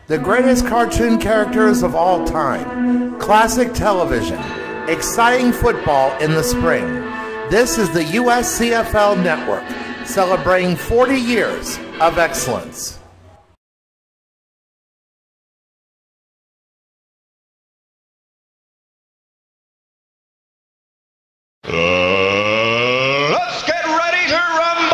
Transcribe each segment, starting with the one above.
The greatest cartoon characters of all time, classic television, exciting football in the spring. This is the USCFL Network, celebrating 40 years of excellence. Let's get ready to rumble!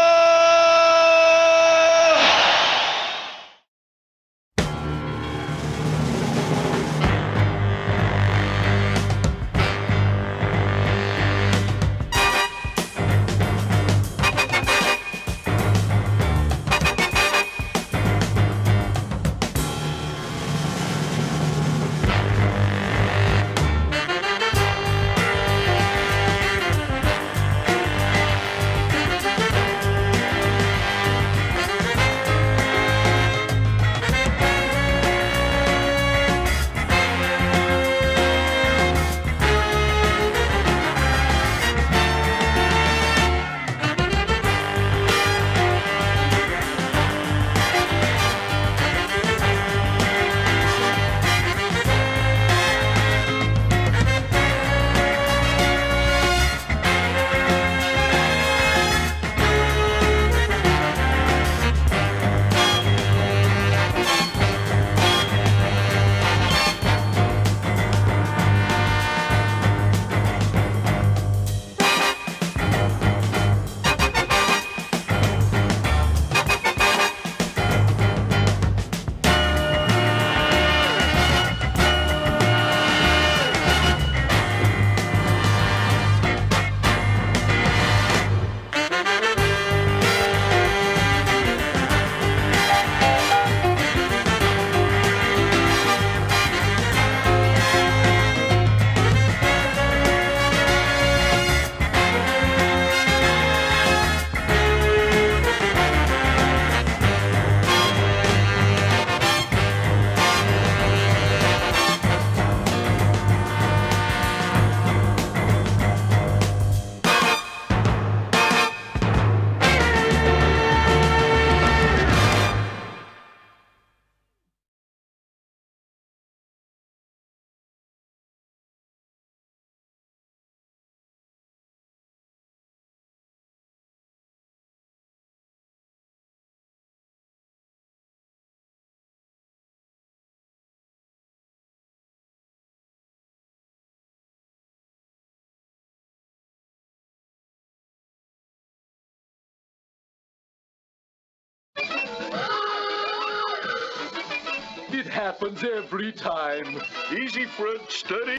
It happens every time. Easy, Fred, steady.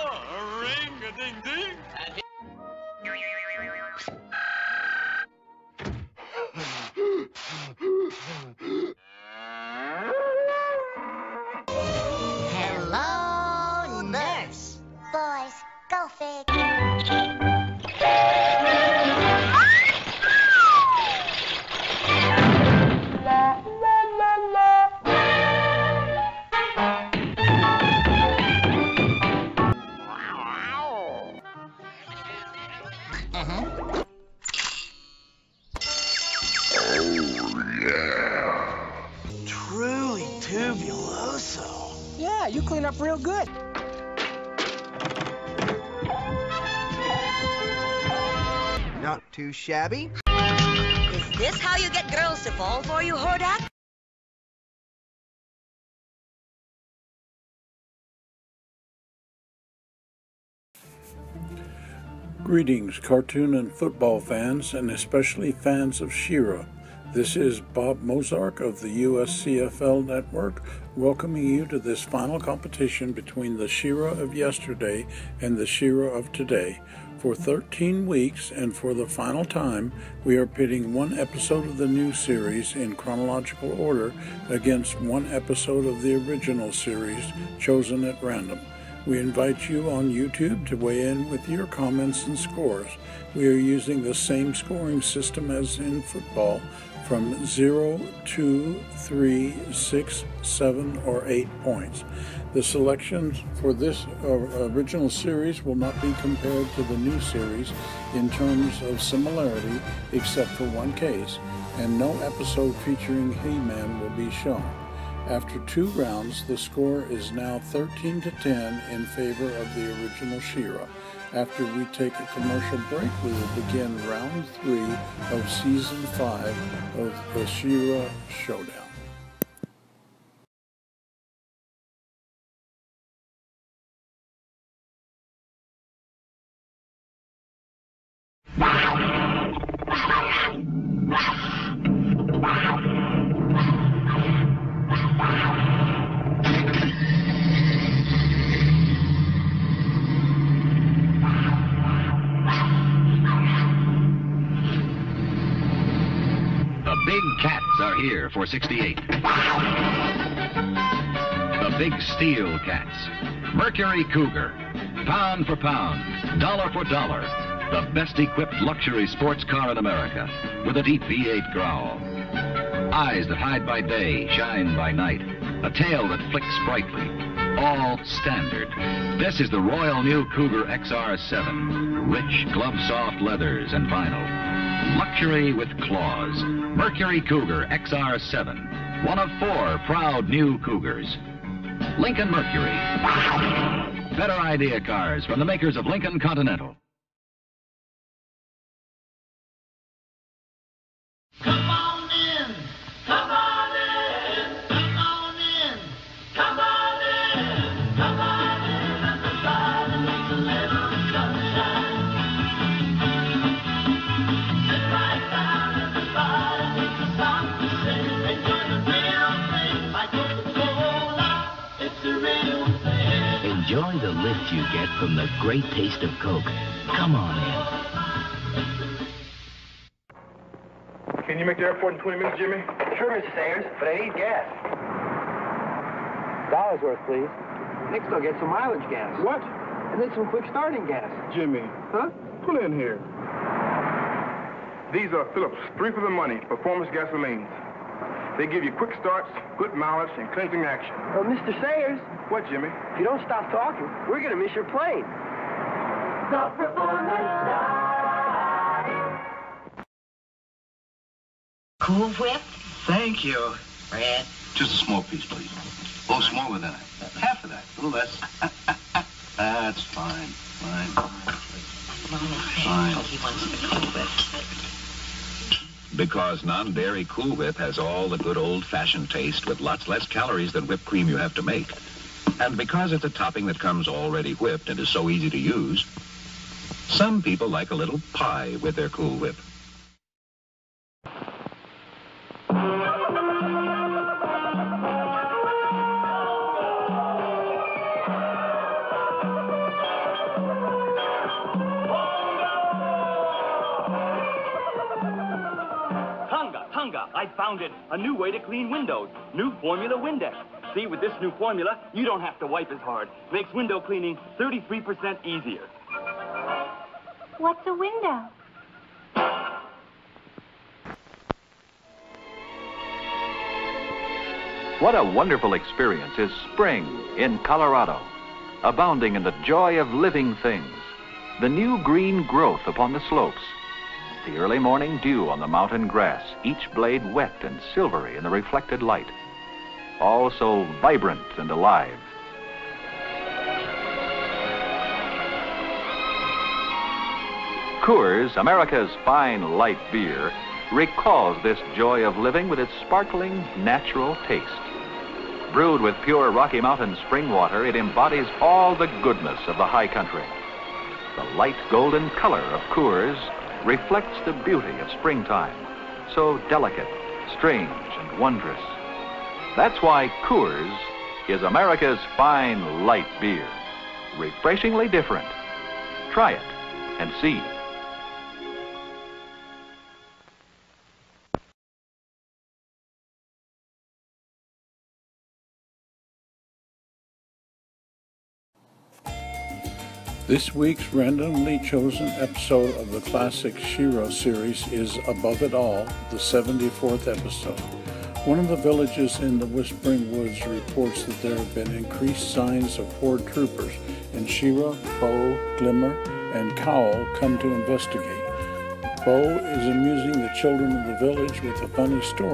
Oh, ring-a-ding-ding. Hello, nurse. Boys, go fig. Truly tubuloso. Yeah, you clean up real good. Not too shabby. Is this how you get girls to fall for you, Hordak? Greetings, cartoon and football fans, and especially fans of She-Ra. This is Bob Mozark of the USCFL Network, welcoming you to this final competition between the She-Ra of yesterday and the She-Ra of today. For 13 weeks, and for the final time, we are pitting one episode of the new series in chronological order against one episode of the original series, chosen at random. We invite you on YouTube to weigh in with your comments and scores. We are using the same scoring system as in football, from 0, 2, 3, 6, 7, or 8 points. The selections for this original series will not be compared to the new series in terms of similarity, except for one case, and no episode featuring He-Man will be shown. After 2 rounds, the score is now 13-10 in favor of the original She-Ra. After we take a commercial break, we will begin round 3 of season 5 of the She-Ra Showdown. The big cats are here for 68. The big steel cats. Mercury Cougar. Pound for pound, dollar for dollar. The best equipped luxury sports car in America. With a deep V8 growl. Eyes that hide by day, shine by night. A tail that flicks brightly. All standard. This is the royal new Cougar XR7. Rich, glove-soft leathers and vinyl. Luxury with claws. Mercury Cougar XR7. One of 4 proud new Cougars. Lincoln Mercury. Better idea cars from the makers of Lincoln Continental. Come on in. Come on in. Come on in. Come on in. Come on in. And the garden makes a little sunshine. Sit right down in the bar and take a song to sing. Enjoy the real thing like Coca-Cola. It's the real thing. Enjoy the lift you get from the great taste of Coke. Come on in. Can you make the airport in 20 minutes, Jimmy? Sure, Mr. Sayers, but I need gas. $1 worth, please. Next, I'll get some mileage gas. What? And then some quick starting gas. Jimmy. Huh? Pull in here. These are Phillips 3 for the money performance gasolines. They give you quick starts, good mileage, and cleansing action. Well, Mr. Sayers. What, Jimmy? If you don't stop talking, we're going to miss your plane. The performance Cool Whip? Thank you. Red? Just a small piece, please. A little smaller than that. Half of that. A little less. That's fine. Fine. Fine. Oh, he wants the Cool Whip. Because non-dairy Cool Whip has all the good old-fashioned taste with lots less calories than whipped cream you have to make. And because it's a topping that comes already whipped and is so easy to use, some people like a little pie with their Cool Whip. I found it. A new way to clean windows. New Formula Windex. See, with this new formula, you don't have to wipe as hard. Makes window cleaning 33% easier. What's a window? What a wonderful experience is spring in Colorado, abounding in the joy of living things. The new green growth upon the slopes. The early morning dew on the mountain grass, each blade wet and silvery in the reflected light. All so vibrant and alive. Coors, America's fine light beer, recalls this joy of living with its sparkling, natural taste. Brewed with pure Rocky Mountain spring water, it embodies all the goodness of the high country. The light golden color of Coors reflects the beauty of springtime, so delicate, strange, and wondrous. That's why Coors is America's fine light beer. Refreshingly different. Try it and see. This week's randomly chosen episode of the classic She-Ra series is Above It All, the 74th episode. One of the villages in the Whispering Woods reports that there have been increased signs of horde troopers, and She-Ra, Bo, Glimmer, and Cowl come to investigate. Bo is amusing the children of the village with a funny story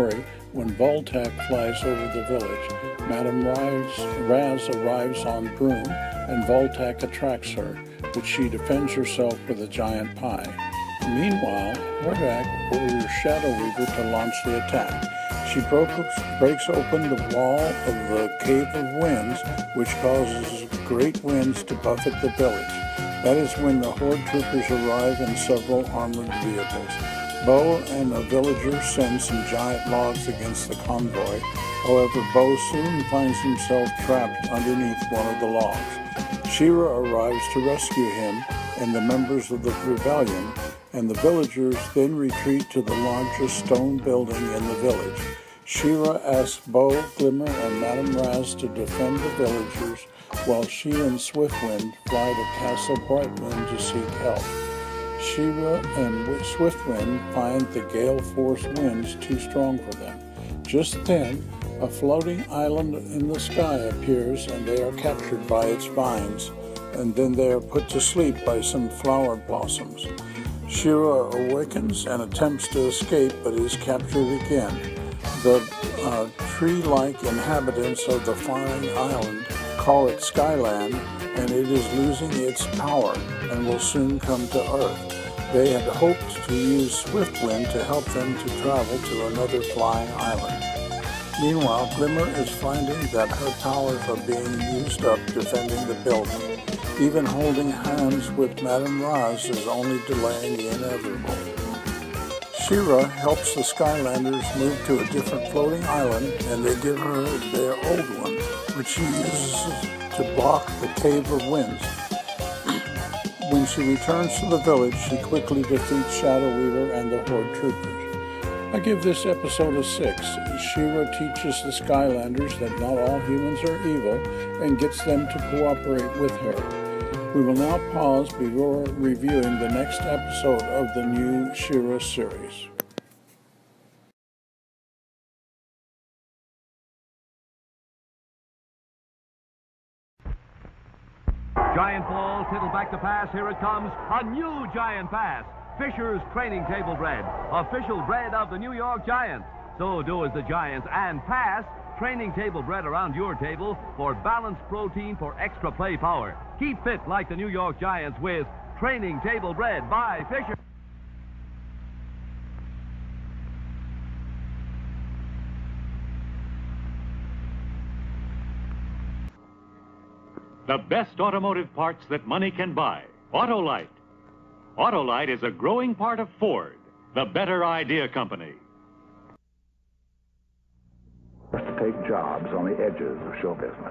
When Voltac flies over the village, Madame Raz arrives on broom, and Voltac attracts her, but she defends herself with a giant pie. Meanwhile, Hordak orders Shadow Weaver to launch the attack. She breaks open the wall of the Cave of Winds, which causes great winds to buffet the village. That is when the Horde troopers arrive in several armored vehicles. Bo and a villager send some giant logs against the convoy. However, Bo soon finds himself trapped underneath one of the logs. She-Ra arrives to rescue him and the members of the rebellion, and the villagers then retreat to the largest stone building in the village. She-Ra asks Bo, Glimmer, and Madame Raz to defend the villagers, while she and Swiftwind fly to Castle Brightwind to seek help. She-Ra and Swiftwind find the gale-force winds too strong for them. Just then, a floating island in the sky appears, and they are captured by its vines, and then they are put to sleep by some flower blossoms. She-Ra awakens and attempts to escape, but is captured again. The tree-like inhabitants of the flying island call it Skyland, and it is losing its power and will soon come to Earth. They had hoped to use Swiftwind to help them to travel to another flying island. Meanwhile, Glimmer is finding that her powers are being used up defending the building. Even holding hands with Madame Raz is only delaying the inevitable. She-Ra helps the Skylanders move to a different floating island, and they give her their old one, which she uses to block the Cave of Winds. When she returns to the village, she quickly defeats Shadow Weaver and the Horde troopers. I give this episode a 6. She-Ra teaches the Skylanders that not all humans are evil and gets them to cooperate with her. We will now pause before reviewing the next episode of the new She-Ra series. Giant ball, Tittleback to pass. Here it comes. A new giant pass. Fisher's Training Table Bread, official bread of the New York Giants. So do as the Giants and pass Training Table Bread around your table for balanced protein for extra play power. Keep fit like the New York Giants with Training Table Bread by Fisher. The best automotive parts that money can buy. Autolite. Autolite is a growing part of Ford, the better idea company. To take jobs on the edges of show business.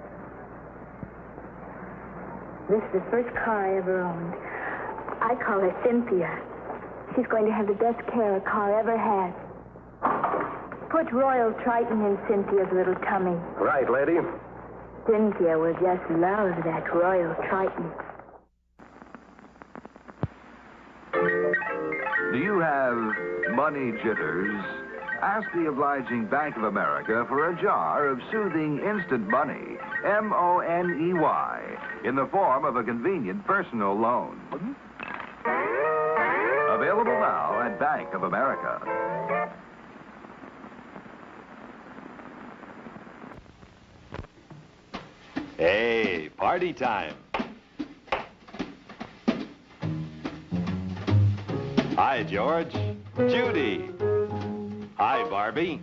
This is the first car I ever owned. I call her Cynthia. She's going to have the best care a car ever had. Put Royal Triton in Cynthia's little tummy. Right, lady. Cynthia will just love that Royal Triton. Do you have money jitters? Ask the obliging Bank of America for a jar of soothing instant money, M-O-N-E-Y, in the form of a convenient personal loan. Available now at Bank of America. Hey, party time. Hi, George. Judy. Hi, Barbie.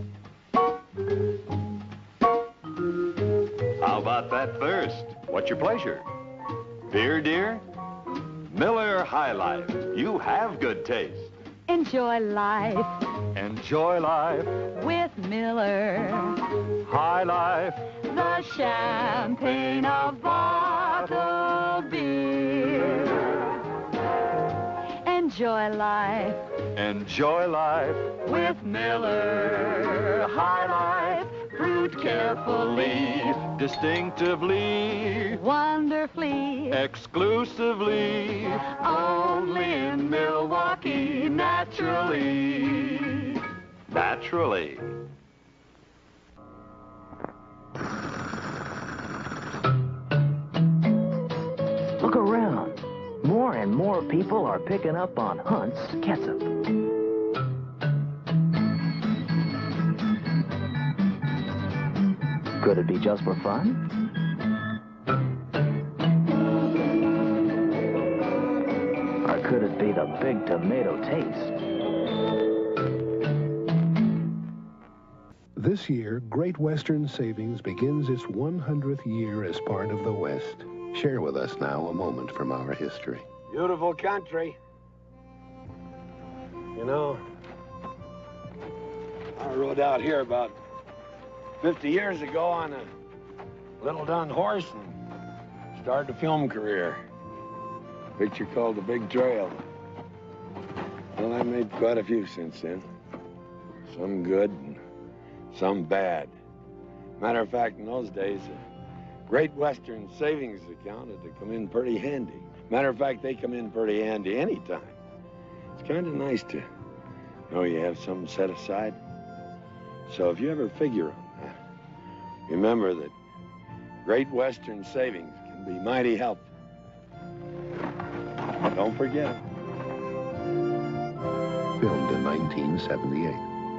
How about that thirst? What's your pleasure? Beer, dear? Miller High Life. You have good taste. Enjoy life. Enjoy life. With Miller. High Life. The champagne of bottled beer. Enjoy life. Enjoy life. With Miller High Life. Brewed carefully. Distinctively. Wonderfully. Exclusively. Only in Milwaukee. Naturally. Naturally. Look around. More and more people are picking up on Hunt's ketchup. Could it be just for fun? Or could it be the big tomato taste? This year, Great Western Savings begins its 100th year as part of the West. Share with us now a moment from our history. Beautiful country. You know, I rode out here about 50 years ago on a little dun horse and started a film career. Picture called The Big Trail. Well, I made quite a few since then. Some good and some bad. Matter of fact, in those days, a Great Western Savings account had to come in pretty handy. Matter of fact, they come in pretty handy anytime. It's kind of nice to know you have something set aside. So if you ever figure on that, remember that Great Western Savings can be mighty helpful. Don't forget it. Filmed in 1978.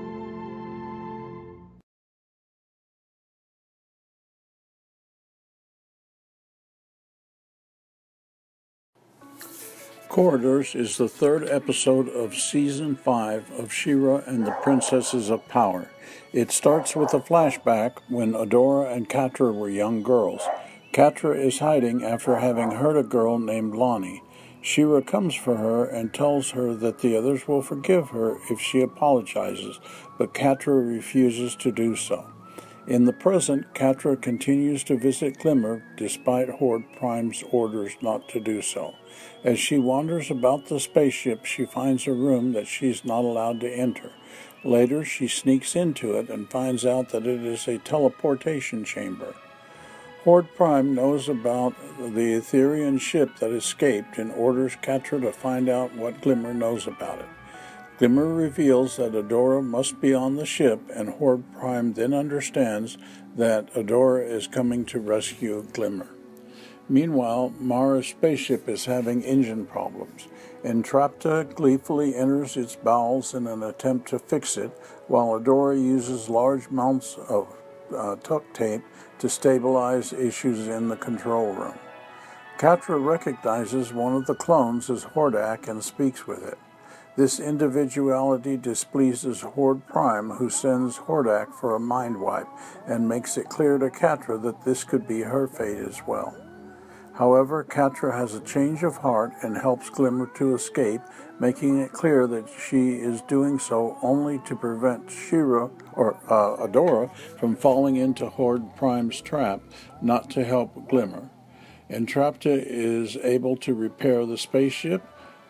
Corridors is the third episode of Season 5 of She-Ra and the Princesses of Power. It starts with a flashback when Adora and Catra were young girls. Catra is hiding after having hurt a girl named Lonnie. She-Ra comes for her and tells her that the others will forgive her if she apologizes, but Catra refuses to do so. In the present, Catra continues to visit Glimmer despite Horde Prime's orders not to do so. As she wanders about the spaceship, she finds a room that she's not allowed to enter. Later, she sneaks into it and finds out that it is a teleportation chamber. Horde Prime knows about the Etherian ship that escaped and orders Catra to find out what Glimmer knows about it. Glimmer reveals that Adora must be on the ship, and Horde Prime then understands that Adora is coming to rescue Glimmer. Meanwhile, Mara's spaceship is having engine problems. Entrapta gleefully enters its bowels in an attempt to fix it, while Adora uses large amounts of duct tape to stabilize issues in the control room. Catra recognizes one of the clones as Hordak and speaks with it. This individuality displeases Horde Prime, who sends Hordak for a mind wipe and makes it clear to Catra that this could be her fate as well. However, Catra has a change of heart and helps Glimmer to escape, making it clear that she is doing so only to prevent She-Ra or Adora from falling into Horde Prime's trap, not to help Glimmer. Entrapta is able to repair the spaceship,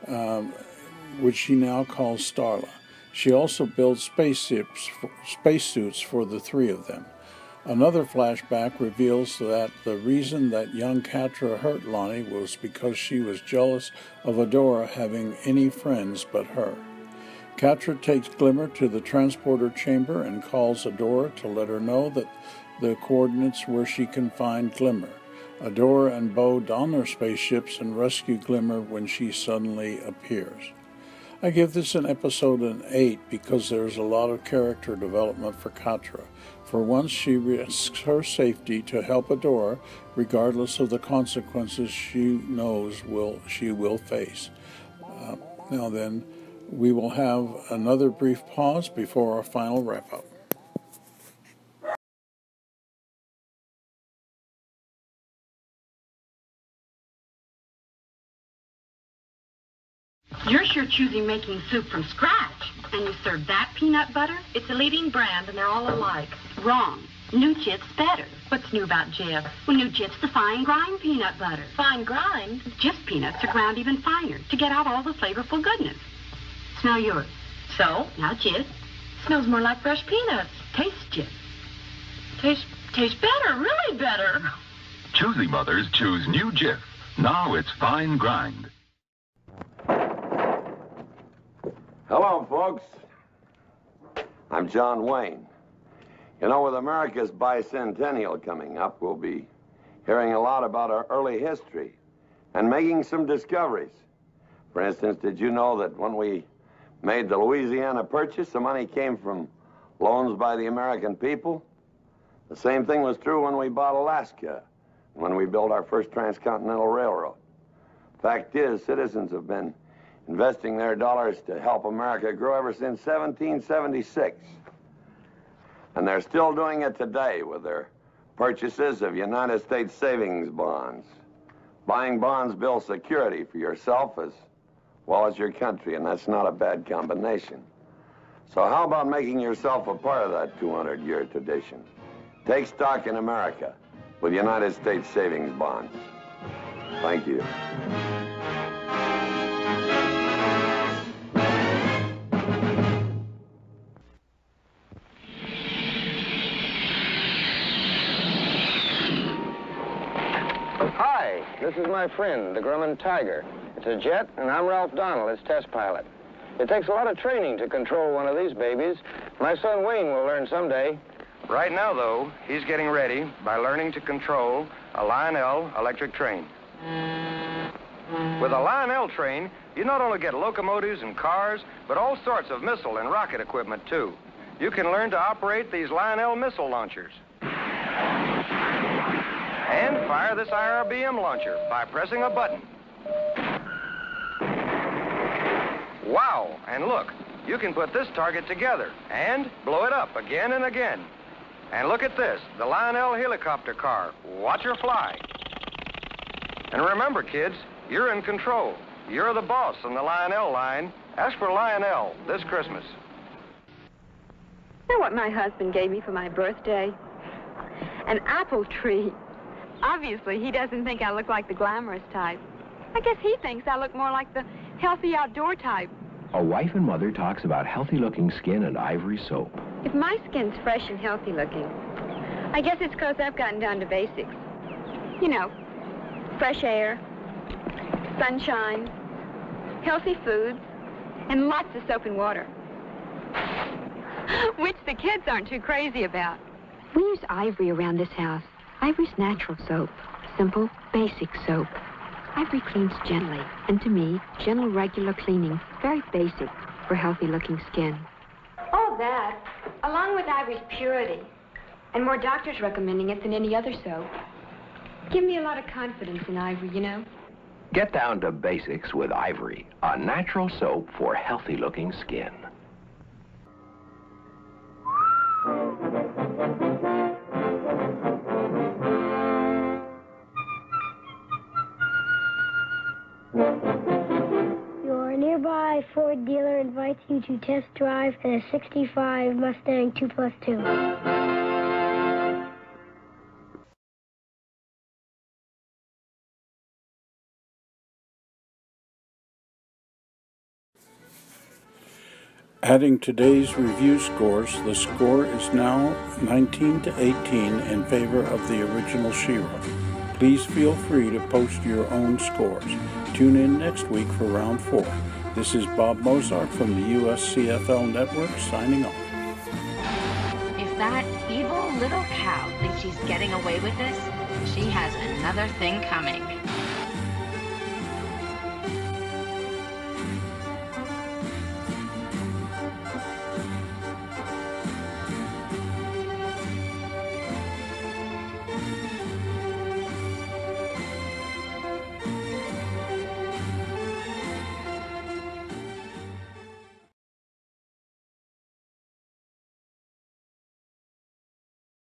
which she now calls Starla. She also builds spacesuits for the three of them. Another flashback reveals that the reason that young Catra hurt Lonnie was because she was jealous of Adora having any friends but her. Catra takes Glimmer to the transporter chamber and calls Adora to let her know that the coordinates where she can find Glimmer. Adora and Bo don their spaceships and rescue Glimmer when she suddenly appears. I give this an episode an 8 because there's a lot of character development for Catra. For once, she risks her safety to help Adora, regardless of the consequences she knows she will face. Now then, we will have another brief pause before our final wrap-up. You're sure choosing making soup from scratch. And you serve that peanut butter? It's a leading brand, and they're all alike. Wrong. New Jif's better. What's new about Jif? Well, New Jif's the fine grind peanut butter. Fine grind? Jif peanuts are ground even finer to get out all the flavorful goodness. Smell yours. So, now Jif. Smells more like fresh peanuts. Taste Jif. Taste better, really better. Choosy mothers choose New Jif. Now it's fine grind. Hello, folks. I'm John Wayne. You know, with America's bicentennial coming up, we'll be hearing a lot about our early history and making some discoveries. For instance, did you know that when we made the Louisiana Purchase, the money came from loans by the American people? The same thing was true when we bought Alaska, when we built our first transcontinental railroad. Fact is, citizens have been investing their dollars to help America grow ever since 1776. And they're still doing it today with their purchases of United States savings bonds. Buying bonds builds security for yourself as well as your country, and that's not a bad combination. So how about making yourself a part of that 200-year tradition? Take stock in America with United States savings bonds. Thank you. Hi, this is my friend, the Grumman Tiger. It's a jet, and I'm Ralph Donald, its test pilot. It takes a lot of training to control one of these babies. My son Wayne will learn someday. Right now, though, he's getting ready by learning to control a Lionel electric train. With a Lionel train, you not only get locomotives and cars, but all sorts of missile and rocket equipment, too. You can learn to operate these Lionel missile launchers. And fire this IRBM launcher by pressing a button. Wow, and look, you can put this target together and blow it up again and again. And look at this, the Lionel helicopter car. Watch her fly. And remember, kids, you're in control. You're the boss on the Lionel line. Ask for Lionel this Christmas. You know what my husband gave me for my birthday? An apple tree. Obviously, he doesn't think I look like the glamorous type. I guess he thinks I look more like the healthy outdoor type. A wife and mother talks about healthy-looking skin and Ivory soap. If my skin's fresh and healthy looking, I guess it's because I've gotten down to basics. You know, fresh air, sunshine, healthy foods, and lots of soap and water. Which the kids aren't too crazy about. We use Ivory around this house. Ivory's natural soap. Simple, basic soap. Ivory cleans gently, and to me, gentle, regular cleaning, very basic for healthy-looking skin. All that, along with Ivory's purity, and more doctors recommending it than any other soap, give me a lot of confidence in Ivory, you know. Get down to basics with Ivory, a natural soap for healthy-looking skin. Your nearby Ford dealer invites you to test drive a 65 Mustang 2+2. Adding today's review scores, the score is now 19-18 in favor of the original She-Ra. Please feel free to post your own scores. Tune in next week for round 4. This is Bob Mozart from the USCFL Network signing off. If that evil little cow thinks she's getting away with this, she has another thing coming.